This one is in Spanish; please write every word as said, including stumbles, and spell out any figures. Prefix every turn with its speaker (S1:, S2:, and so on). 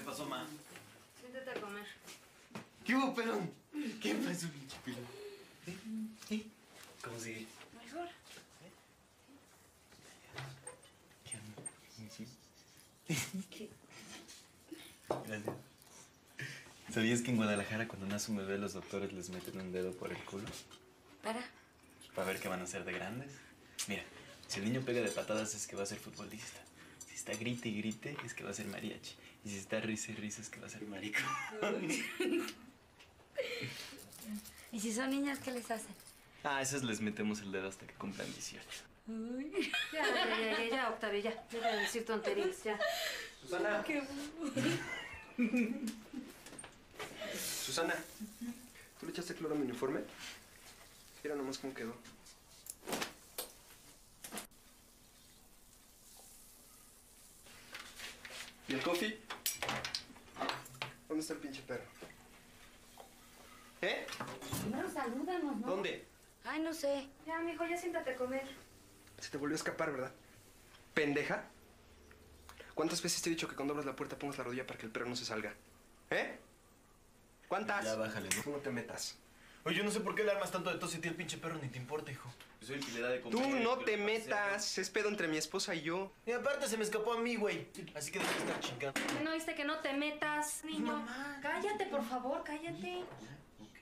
S1: pasó, ma?
S2: Siéntate a comer.
S1: ¿Qué hubo, pelón? ¿Qué pasó, pinche pelón? ¿Eh? ¿Eh? ¿Cómo sigue?
S2: Mejor.
S1: ¿Qué onda? ¿Sí?
S2: ¿Qué?
S1: Gracias. ¿Sabías que en Guadalajara cuando nace un bebé los doctores les meten un dedo por el culo?
S2: ¿Para?
S1: Para ver qué van a hacer de grandes. Mira, si el niño pega de patadas es que va a ser futbolista. Si está grite y grite es que va a ser mariachi. Y si está risa y risa es que va a ser marico.
S2: ¿Y si son niñas, qué les hacen?
S1: Ah, a esos les metemos el dedo hasta que cumplan dieciocho.
S2: Uy. Ya, ya, ya, ya, ya, Octavio, ya. Deja de decir tonterías, ya.
S3: Susana.
S2: Qué...
S3: Susana, ¿tú le echaste cloro a mi uniforme? Mira nomás cómo quedó. ¿Y el coffee? ¿Dónde está el pinche perro? ¿Eh?
S2: Primero salúdanos, ¿no?
S3: ¿Dónde?
S2: Ay, no sé. Ya, mijo, ya siéntate a comer.
S3: Se te volvió a escapar, ¿verdad? ¿Pendeja? ¿Cuántas veces te he dicho que cuando abras la puerta pongas la rodilla para que el perro no se salga? ¿Eh? ¿Cuántas?
S1: Ya, bájale, ¿no?
S3: Tú no te metas.
S1: Oye, yo no sé por qué le armas tanto de tos y a ti el pinche perro ni te importa, hijo. Yo soy el que le da de comer.
S3: Tú no
S1: que
S3: te
S1: le
S3: metas. Es pedo entre mi esposa y yo.
S1: Y aparte se me escapó a mí, güey. Así que deja de estar chingando.
S2: ¿No viste que no te metas, niño?
S1: Mamá.
S2: Cállate, por favor, cállate.